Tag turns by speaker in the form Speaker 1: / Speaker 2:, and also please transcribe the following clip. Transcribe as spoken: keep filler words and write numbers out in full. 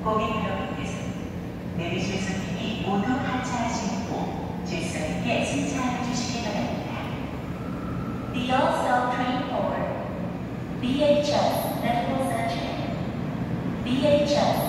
Speaker 1: 고객 여러분께서는 내리실 손님이 모두 하차하신 후 질서 있게 승차해 주시기 바랍니다.
Speaker 2: The all-stop train for B H S Medical Center. B H S